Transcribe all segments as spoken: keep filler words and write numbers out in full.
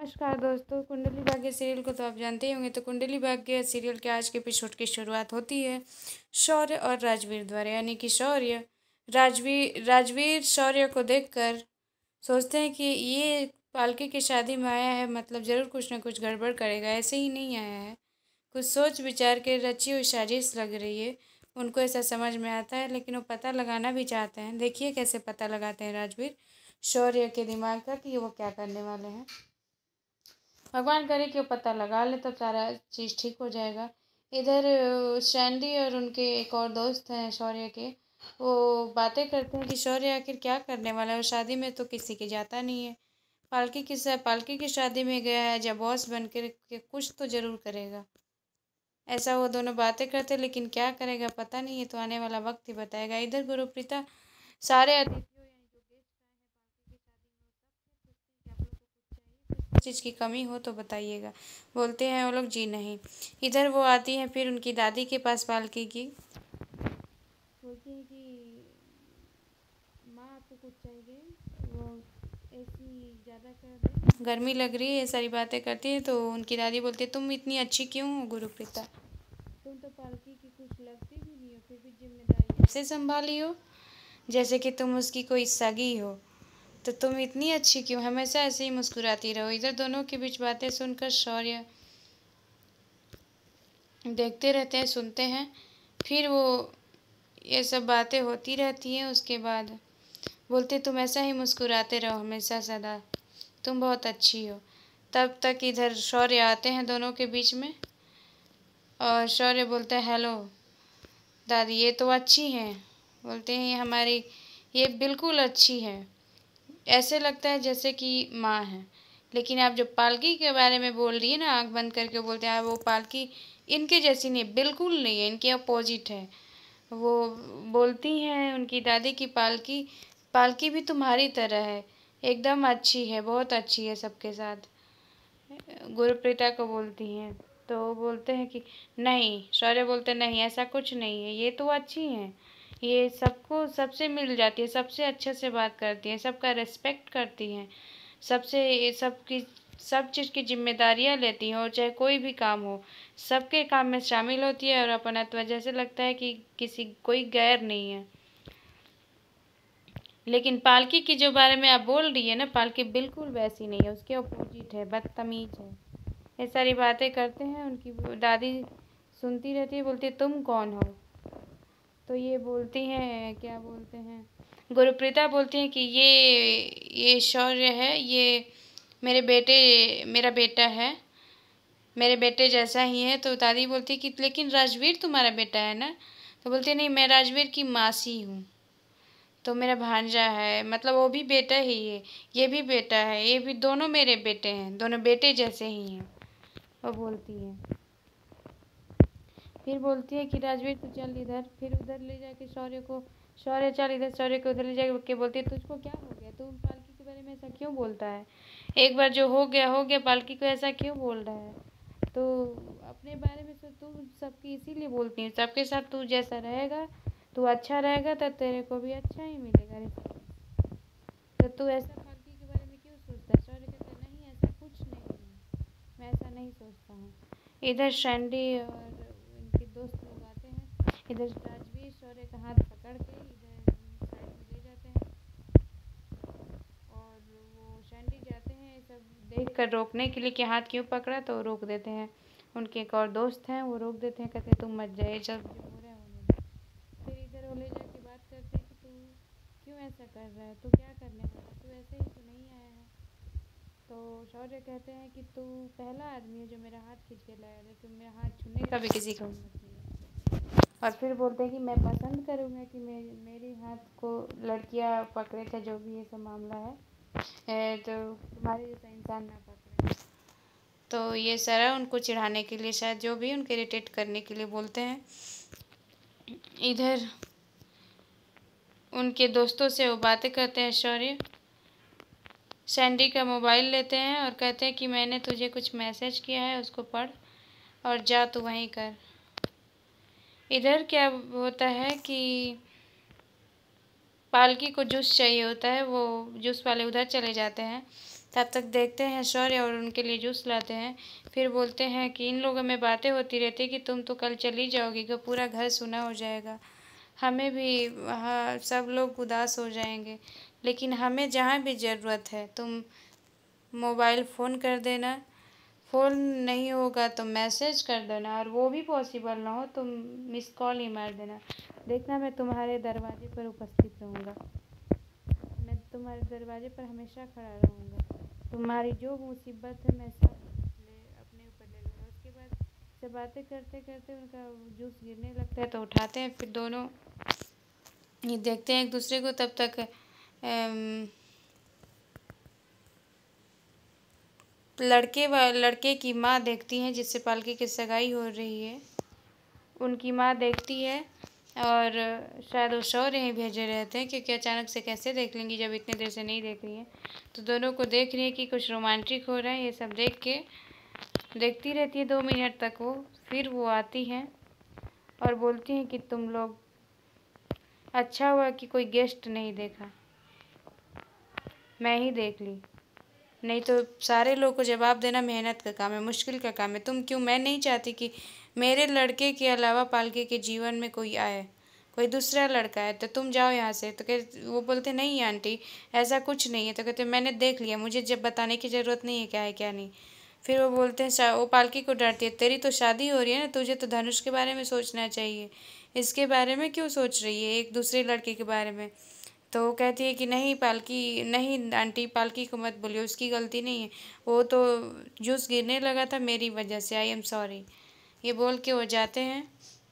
नमस्कार दोस्तों, कुंडली भाग्य सीरियल को तो आप जानते ही होंगे। तो कुंडली भाग्य सीरियल के आज के एपिसोड की शुरुआत होती है शौर्य और राजवीर द्वारा, यानी कि शौर्य राजवीर राजवीर शौर्य को देखकर सोचते हैं कि ये पालकी की शादी में आया है, मतलब ज़रूर कुछ ना कुछ गड़बड़ करेगा, ऐसे ही नहीं आया है। कुछ सोच विचार के रची हुई साजिश लग रही है, उनको ऐसा समझ में आता है। लेकिन वो पता लगाना भी चाहते हैं। देखिए कैसे पता लगाते हैं राजवीर शौर्य के दिमाग का कि वो क्या करने वाले हैं। भगवान करे कि वो पता लगा ले तो सारा चीज़ ठीक हो जाएगा। इधर सैंडी और उनके एक और दोस्त हैं शौर्य के, वो बातें करते हैं कि शौर्य आखिर क्या करने वाला है। और शादी में तो किसी के जाता नहीं है, पालकी की पालकी की शादी में गया है जब बॉस बन कर के कुछ तो ज़रूर करेगा। ऐसा वो दोनों बातें करते, लेकिन क्या करेगा पता नहीं है, तो आने वाला वक्त ही बताएगा। इधर गुरुप्रीता सारे अतिथियों यानी जो गेस्ट आए हैं पालकी की शादी में, वो सब चीज़ की कमी हो तो बताइएगा। बोलते हैं वो लोग जी नहीं। इधर वो आती हैं फिर उनकी दादी के पास पालकी की, बोलती हैं कि माँ आपको कुछ चाहिए, वो एसी ज़्यादा कर दें, गर्मी लग रही है, ये सारी बातें करती है। तो उनकी दादी बोलती है तुम इतनी अच्छी क्यों हो गुरुप्रीता, तुम तो पालकी की कुछ लगती भी नहीं हो, फिर भी जिम्मेदारी ऐसे संभाली हो जैसे कि तुम उसकी कोई सगी हो। तो तुम इतनी अच्छी क्यों, हमेशा ऐसे ही मुस्कुराती रहो। इधर दोनों के बीच बातें सुनकर शौर्य देखते रहते हैं, सुनते हैं। फिर वो ये सब बातें होती रहती हैं। उसके बाद बोलते तुम ऐसा ही मुस्कुराते रहो हमेशा सदा, तुम बहुत अच्छी हो। तब तक इधर शौर्य आते हैं दोनों के बीच में, और शौर्य बोलते हैं हेलो दादी, ये तो अच्छी हैं। बोलते हैं ये हमारी, ये बिल्कुल अच्छी है, ऐसे लगता है जैसे कि माँ है। लेकिन आप जो पालकी के बारे में बोल रही है ना, आँख बंद करके बोलते हैं वो पालकी इनके जैसी नहीं, बिल्कुल नहीं है, इनके अपोजिट है। वो बोलती हैं उनकी दादी की पालकी पालकी भी तुम्हारी तरह है, एकदम अच्छी है, बहुत अच्छी है सबके साथ, गुरुप्रीता को बोलती हैं। तो वो बोलते हैं कि नहीं, शौर्य बोलते नहीं ऐसा कुछ नहीं है, ये तो अच्छी हैं, ये सबको सबसे मिल जाती है, सबसे अच्छे से बात करती हैं, सबका रिस्पेक्ट करती हैं, सबसे सबकी सब चीज़ की जिम्मेदारियाँ लेती हैं, और चाहे कोई भी काम हो सबके काम में शामिल होती है। और अपनत्व जैसे लगता है कि किसी कोई गैर नहीं है। लेकिन पालकी की जो बारे में आप बोल रही है ना, पालकी बिल्कुल वैसी नहीं है, उसके अपोजिट है, बदतमीज है। ये सारी बातें करते हैं। उनकी दादी सुनती रहती है, बोलती है तुम कौन हो। तो ये बोलती हैं, क्या बोलते हैं, गुरुप्रीता बोलती हैं कि ये ये शौर्य है, ये मेरे बेटे मेरा बेटा है, मेरे बेटे जैसा ही है। तो दादी बोलती है कि लेकिन राजवीर तुम्हारा बेटा है ना। तो बोलती है नहीं, मैं राजवीर की मासी हूँ, तो मेरा भांजा है, मतलब वो भी बेटा ही है, ये भी बेटा है, ये भी दोनों मेरे बेटे हैं, दोनों बेटे जैसे ही हैं, वो बोलती है। फिर बोलती है कि राजवीर तू चल इधर, फिर उधर ले जाके शौर्य को, शौर्य चल इधर, शौर्य को उधर ले जाके बोलती है तुझको क्या हो गया, तू पालकी के बारे में ऐसा क्यों बोलता है, एक बार जो हो गया हो गया, पालकी को ऐसा क्यों बोल रहा है। तो अपने बारे में तो तू सबकी इसीलिए बोलती है, सबके साथ तू जैसा रहेगा, तू अच्छा रहेगा तो तेरे को भी अच्छा ही मिलेगा रिश्ता। तो तू ऐसा पालकी के बारे में क्यों सोचता है। शौर्य कहता नहीं ऐसा कुछ नहीं है, मैं ऐसा नहीं सोचता हूँ। इधर सैंडी और इनके दोस्त लोग आते हैं, इधर राजवीर शौर्य का हाथ पकड़ के इधर साइड में ले जाते हैं, और वो सैंडी जाते हैं सब देख कर रोकने के लिए कि हाथ क्यों पकड़ा, तो रोक देते हैं। उनके एक और दोस्त हैं, वो रोक देते हैं, कहते हैं तुम मत जाइए, जब जो हो रहा है होने दो। फिर इधर वो ले जाके बात करते हैं कि तू क्यों ऐसा कर रहा है, तू क्या करने वाला, तू ऐसे ही तो नहीं आया है। तो शौर्य कहते हैं कि तू पहला आदमी है जो मेरा हाथ खींच के लाया है, तो मेरा हाथ छूने का भी किसी को हिम्मत नहीं है। और फिर बोलते हैं कि मैं पसंद करूँगा कि मेरे मेरे हाथ को लड़कियाँ पकड़े, थे जो भी ये सब मामला है, ए, तो तुम्हारे जैसा इंसान ना पकड़े। तो ये सारा उनको चिढ़ाने के लिए, शायद जो भी उनको इरिटेट करने के लिए बोलते हैं। इधर उनके दोस्तों से वो बातें करते हैं। शौर्य सैंडी का मोबाइल लेते हैं और कहते हैं कि मैंने तुझे कुछ मैसेज किया है, उसको पढ़ और जा तू वहीं कर। इधर क्या होता है कि पालकी को जूस चाहिए होता है, वो जूस वाले उधर चले जाते हैं। तब तक देखते हैं शौर्य और उनके लिए जूस लाते हैं। फिर बोलते हैं कि इन लोगों में बातें होती रहती कि तुम तो कल चली जाओगी, कि पूरा घर सुना हो जाएगा, हमें भी वहाँ सब लोग उदास हो जाएंगे, लेकिन हमें जहाँ भी ज़रूरत है तुम मोबाइल फ़ोन कर देना, फ़ोन नहीं होगा तो मैसेज कर देना, और वो भी पॉसिबल ना हो तो मिस कॉल ही मार देना। देखना मैं तुम्हारे दरवाजे पर उपस्थित रहूँगा, मैं तुम्हारे दरवाजे पर हमेशा खड़ा रहूँगा, तुम्हारी जो मुसीबत है मैं सब ले अपने ऊपर ले लूँगा। उसके बाद जब बातें करते करते उनका जूस गिरने लगता है तो उठाते हैं, फिर दोनों ये देखते हैं एक दूसरे को। तब तक अम, लड़के व लड़के की माँ देखती हैं जिससे पालकी की सगाई हो रही है, उनकी माँ देखती है, और शायद वो शौर्य ही भेजे रहते हैं, क्योंकि अचानक से कैसे देख लेंगी जब इतने देर से नहीं देख रही हैं। तो दोनों को देख रही है कि कुछ रोमांटिक हो रहा है, ये सब देख के देखती रहती है दो मिनट तक वो। फिर वो आती हैं और बोलती हैं कि तुम लोग, अच्छा हुआ कि कोई गेस्ट नहीं देखा, मैं ही देख ली, नहीं तो सारे लोग को जवाब देना मेहनत का काम है, मुश्किल का काम है। तुम क्यों, मैं नहीं चाहती कि मेरे लड़के के अलावा पालके के जीवन में कोई आए, कोई दूसरा लड़का है, तो तुम जाओ यहाँ से। तो कह वो बोलते नहीं आंटी ऐसा कुछ नहीं है। तो कहते मैंने देख लिया, मुझे जब बताने की ज़रूरत नहीं है क्या है क्या नहीं। फिर वो बोलते हैं, वो पालकी को डांटती है, तेरी तो शादी हो रही है ना, तुझे तो धनुष के बारे में सोचना चाहिए, इसके बारे में क्यों सोच रही है, एक दूसरे लड़के के बारे में। तो वो कहती है कि नहीं पालकी, नहीं आंटी पालकी को मत बोलिए, उसकी गलती नहीं है, वो तो जूस गिरने लगा था मेरी वजह से, आई एम सॉरी। ये बोल के वो जाते हैं।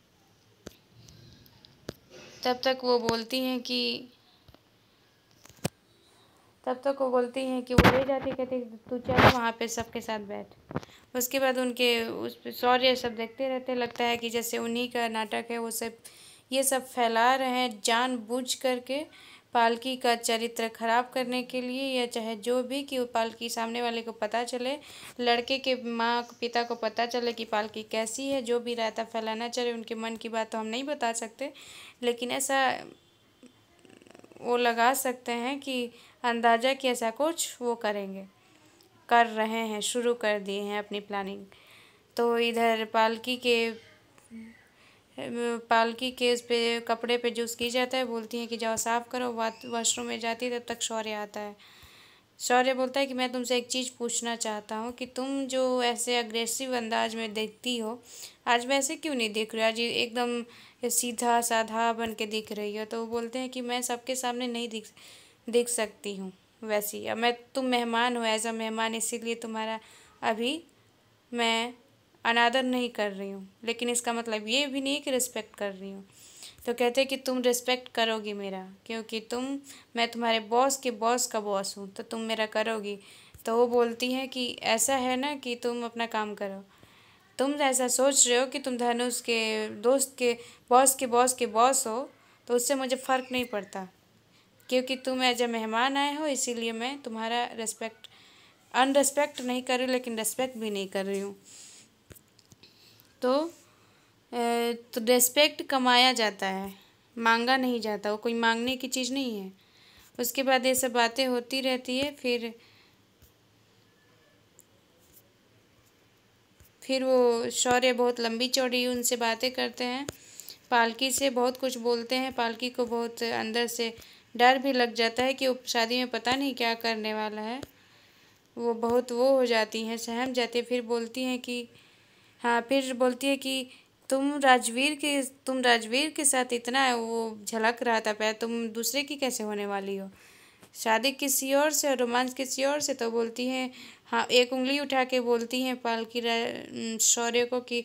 तब तक वो बोलती हैं कि तब तक वो बोलती हैं कि वो ले जाती, कहती तू चल वहाँ पे सबके साथ बैठ। उसके बाद उनके उस पर शौर्य सब देखते रहते, लगता है कि जैसे उन्हीं का नाटक है, वो सब ये सब फैला रहे हैं जानबूझ करके पालकी का चरित्र खराब करने के लिए, या चाहे जो भी, कि वो पालकी सामने वाले को पता चले, लड़के के माँ पिता को पता चले कि पालकी कैसी है, जो भी रायता फैलाना चाहे उनके मन की बात तो हम नहीं बता सकते, लेकिन ऐसा वो लगा सकते हैं कि अंदाज़ा कि ऐसा कुछ वो करेंगे, कर रहे हैं, शुरू कर दिए हैं अपनी प्लानिंग। तो इधर पालकी के पालकी के उस पे कपड़े पे जूस की जाता है, बोलती हैं कि जाओ साफ़ करो, वॉशरूम में जाती है। तब तक शौर्य आता है। शौर्य बोलता है कि मैं तुमसे एक चीज़ पूछना चाहता हूँ कि तुम जो ऐसे अग्रेसिव अंदाज में देखती हो, आज वैसे क्यों नहीं दिख रही, आज एकदम सीधा साधा बन के दिख रही हो। तो वो बोलते हैं कि मैं सबके सामने नहीं दिख दिख सकती हूँ वैसी, अब मैं, तुम मेहमान हो, एज अ मेहमान, इसीलिए तुम्हारा अभी मैं अनादर नहीं कर रही हूँ, लेकिन इसका मतलब ये भी नहीं कि रिस्पेक्ट कर रही हूँ। तो कहते हैं कि तुम रिस्पेक्ट करोगी मेरा, क्योंकि तुम, मैं तुम्हारे बॉस के बॉस का बॉस हूँ, तो तुम मेरा करोगी। तो वो बोलती हैं कि ऐसा है ना कि तुम अपना काम करो, तुम ऐसा सोच रहे हो कि तुम धनुष के दोस्त के बॉस के बॉस के बॉस हो, तो उससे मुझे फ़र्क नहीं पड़ता, क्योंकि तुम एज ए मेहमान आए हो, इसीलिए मैं तुम्हारा रिस्पेक्ट, अनरिस्पेक्ट नहीं कर रही हूँ, लेकिन रिस्पेक्ट भी नहीं कर रही हूँ। तो तो रिस्पेक्ट कमाया जाता है, मांगा नहीं जाता, वो कोई मांगने की चीज़ नहीं है। उसके बाद ये सब बातें होती रहती है। फिर फिर वो शौर्य बहुत लंबी चौड़ी उनसे बातें करते हैं, पालकी से बहुत कुछ बोलते हैं। पालकी को बहुत अंदर से डर भी लग जाता है कि वो शादी में पता नहीं क्या करने वाला है। वो बहुत वो हो जाती हैं, सहम जाती है। फिर बोलती हैं कि हाँ, फिर बोलती है कि तुम राजवीर के तुम राजवीर के साथ इतना वो झलक रहा था पैर, तुम दूसरे की कैसे होने वाली हो, शादी किसी और से और रोमांस किसी और से। तो बोलती हैं, हाँ, एक उंगली उठा के बोलती हैं पालकी शौर्य को कि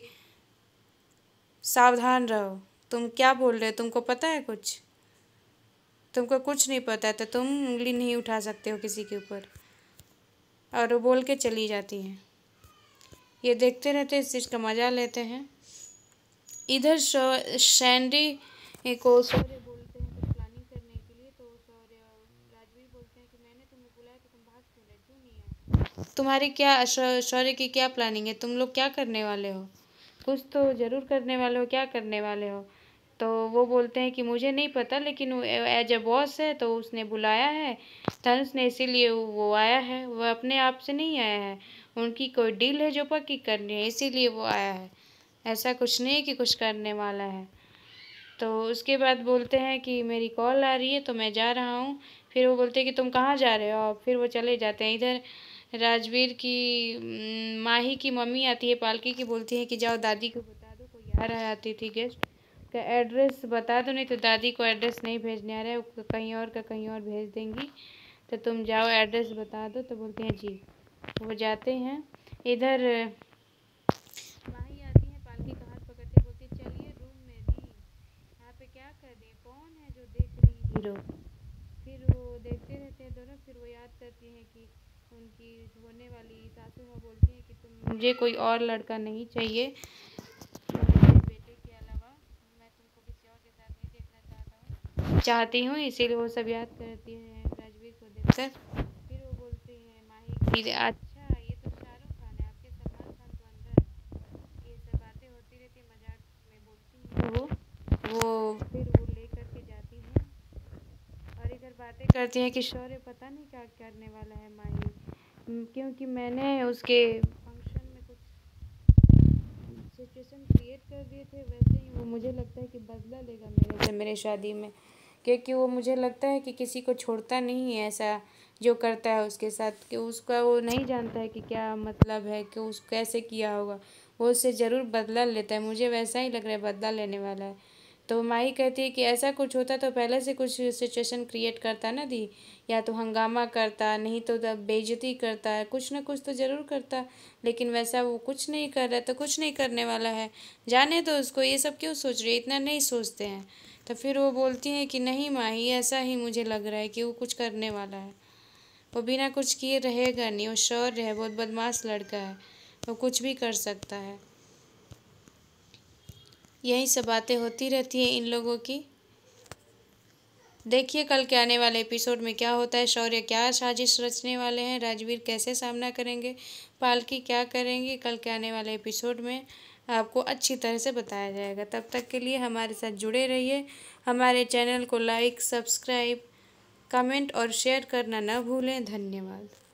सावधान रहो, तुम क्या बोल रहे हो, तुमको पता है कुछ, तुमको कुछ नहीं पता है तो तुम उंगली नहीं उठा सकते हो किसी के ऊपर। और वो बोल के चली जाती हैं। ये देखते रहते, इस चीज़ का मज़ा लेते हैं। इधर सैंडी को शौर्य बोलते हैं कुछ प्लानिंग करने के लिए, तो शौर्य राजवीर बोलते हैं कि मैंने तुम्हें बुलाया तो तुम भाग क्यों रहे, क्यों नहीं आए, तुम्हारी क्या, शौर्य की क्या प्लानिंग है, तुम लोग क्या करने वाले हो, कुछ तो ज़रूर करने वाले हो, क्या करने वाले हो। तो वो बोलते हैं कि मुझे नहीं पता, लेकिन वो एज अ बॉस है तो उसने बुलाया है धनुष ने, इसीलिए वो आया है। वो अपने आप से नहीं आया है, उनकी कोई डील है जो पक्की करनी है, इसीलिए वो आया है। ऐसा कुछ नहीं कि कुछ करने वाला है। तो उसके बाद बोलते हैं कि मेरी कॉल आ रही है तो मैं जा रहा हूँ। फिर वो बोलते हैं कि तुम कहाँ जा रहे हो, और फिर वो चले जाते हैं। इधर राजवीर की म, माही की मम्मी आती है पालकी की, बोलती है कि जाओ दादी को बता दो कोई आ रहा है अतिथि गेस्ट का, एड्रेस बता दो, नहीं तो दादी को एड्रेस नहीं भेजने आ रहा है, वो कहीं और का कहीं और भेज देंगी, तो तुम जाओ एड्रेस बता दो। तो बोलते हैं जी। वो जाते हैं। इधर माही आती है पालकी का हाथ पकड़ते, बोलती है चलिए रूम में दी, यहाँ पे क्या कर रही है, कौन है जो देख रही है हीरो। फिर वो देखते रहते हैं दोनों। फिर वो याद करती हैं कि उनकी होने वाली सासू माँ बोलती है कि तुम मुझे कोई और लड़का नहीं चाहिए मेरे बेटे के अलावा, मैं तुमको किसी और के साथ नहीं देखना चाहता हूँ चाहती हूँ इसीलिए वो सब याद करती हैं राजवीर को देखकर। फिर वो बोलती है माही की, अच्छा ये तो शाहरुख खान है, आपके सलमान खान तो अंदर है। ये सब बातें होती रहती, मजाक में बोलती हैं वो वो फिर वो ले करके जाती हैं। और इधर बातें करती हैं कि शौर्य पता नहीं क्या करने वाला है माही, क्योंकि मैंने उसके फंक्शन में कुछ सिचुएशन क्रिएट कर दिए थे, वैसे ही वो मुझे लगता है कि बदला लेगा मेरे से मेरे शादी में, क्योंकि वो मुझे लगता है कि किसी को छोड़ता नहीं है ऐसा जो करता है उसके साथ, कि उसका वो नहीं जानता है कि क्या मतलब है, कि उस कैसे किया होगा, वो उससे ज़रूर बदला लेता है। मुझे वैसा ही लग रहा है बदला लेने वाला है। तो माही कहती है कि ऐसा कुछ होता तो पहले से कुछ सिचुएशन क्रिएट करता ना दी, या तो हंगामा करता, नहीं तो तब बेइज्जती करता है, कुछ ना कुछ तो ज़रूर करता, लेकिन वैसा वो कुछ नहीं कर रहा है, तो कुछ नहीं करने वाला है, जाने दो उसको, ये सब क्यों सोच रही है, इतना नहीं सोचते हैं। तो फिर वो बोलती हैं कि नहीं माही, ऐसा ही मुझे लग रहा है कि वो कुछ करने वाला है, वो बिना कुछ किए रहेगा नहीं, वो शौर्य है, बहुत बदमाश लड़का है, वो कुछ भी कर सकता है। यही सब बातें होती रहती हैं इन लोगों की। देखिए कल के आने वाले एपिसोड में क्या होता है, शौर्य क्या साजिश रचने वाले हैं, राजवीर कैसे सामना करेंगे, पालकी क्या करेंगे, कल के आने वाले एपिसोड में आपको अच्छी तरह से बताया जाएगा। तब तक के लिए हमारे साथ जुड़े रहिए, हमारे चैनल को लाइक, सब्सक्राइब, कमेंट और शेयर करना न भूलें। धन्यवाद।